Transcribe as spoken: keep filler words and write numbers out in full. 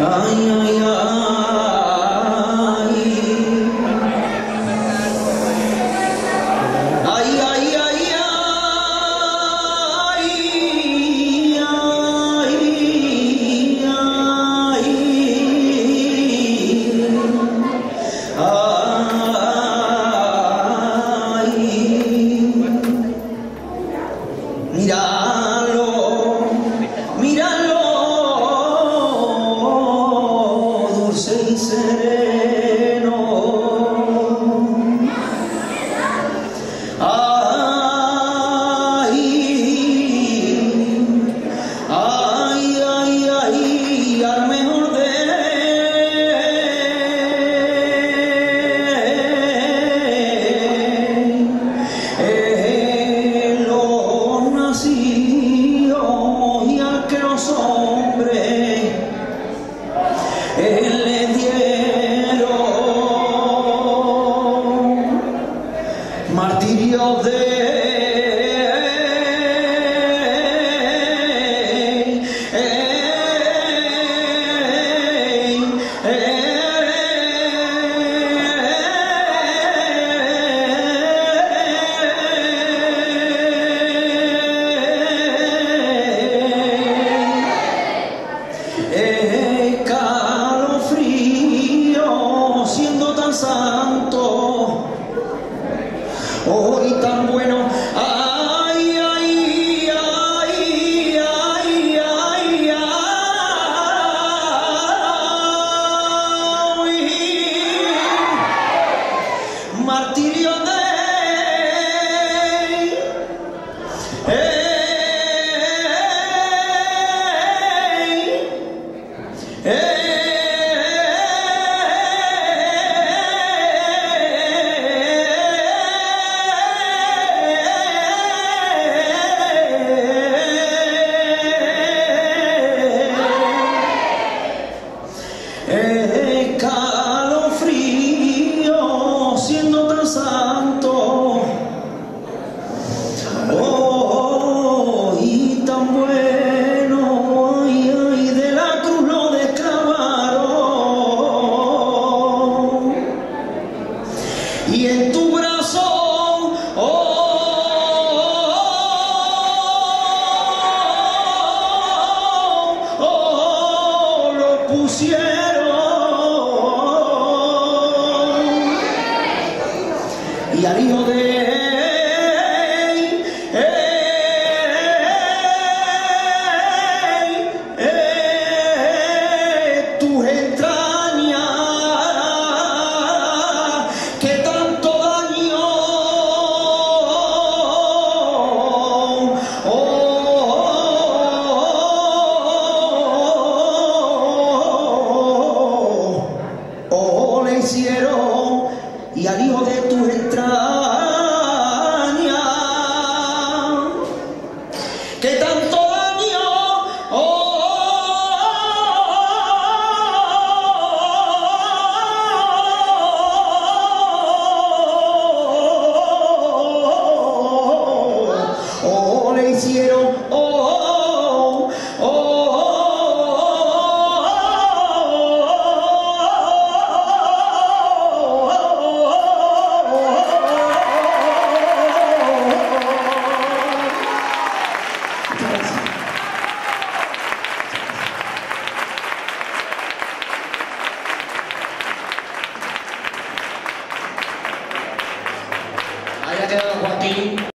Ay, ay, ay. Ay, ay, ay, ay. Míralo, míralo, dulce y sereno. Ay, ay, ay, ay, al mejor de y al que los hombres él le dieron martirio de Eh, calofrío, siendo tan santo, hoy tan bueno. Ay, ay, ay, ay, ay, ay, martirio de eh, Eh, calofrío, siendo tan santo, oh, y tan bueno, ay, ay, de la cruz lo desclavaron, y en tu brazo, oh, oh, lo pusieron. Y al hijo de eh, eh, tus entrañas que tanto daño oh, oh, oh, le hicieron. Y al hijo de tus entrañas que tanto daño oh, oh, le hicieron oh, oh, Ahí ha quedado Joaquín.